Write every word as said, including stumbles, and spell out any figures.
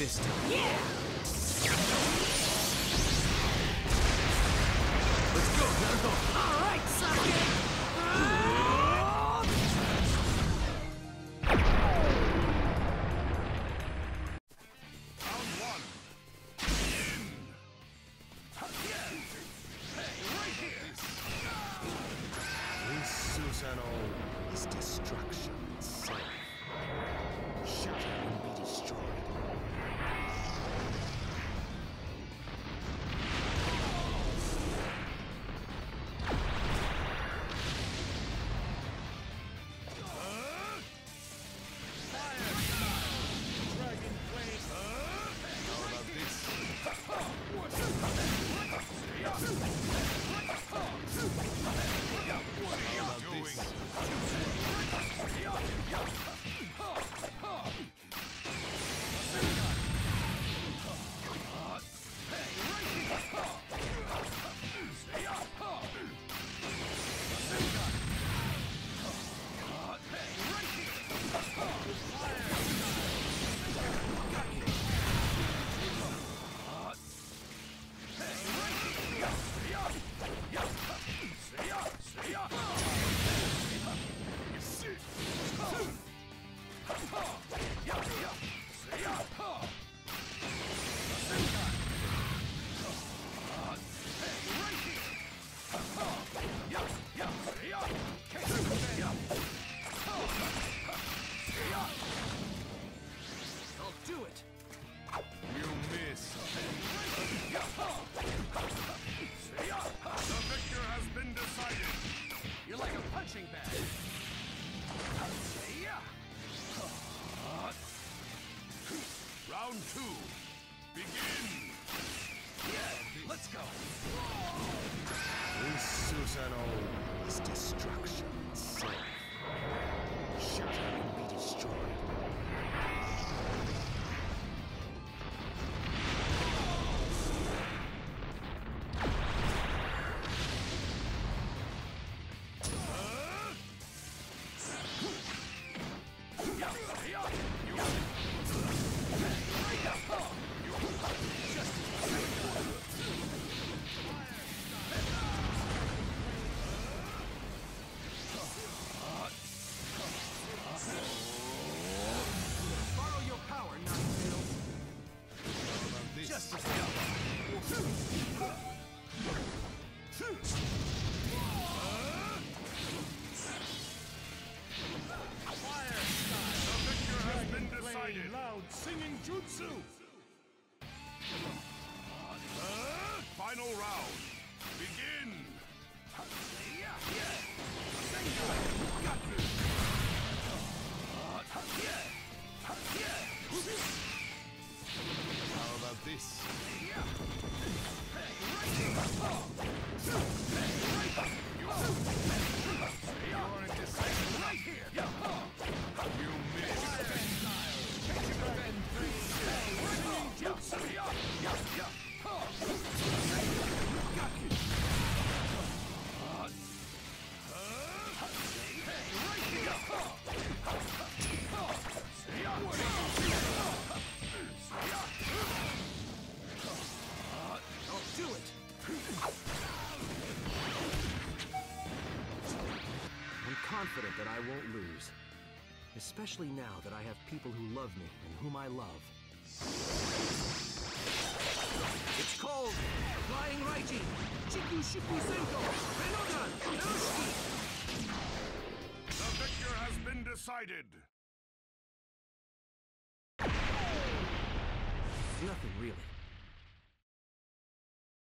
this time. Yeah! Let's go, Minato! Alright, Sasuke! Round one. Hey, right here! This Susanoo is destruction itself. Shatter and be destroyed. I'll do it! You miss. The victor has been decided. You're like a punching bag! Round two. Begin. Yeah, let's go! This Susanoo is destruction itself. Shatter and be destroyed. Borrow your power, Ninetales! Just as The victor has been decided. Loud singing jutsu. Final round. Begin. How about this? You're indecisive. right here! You miss. I'll do it! I'm confident that I won't lose. Especially now that I have people who love me and whom I love. It's called Flying Raiji! Chiku Shiku Senko! Renodan! Narushiki! The victor has been decided. Nothing really.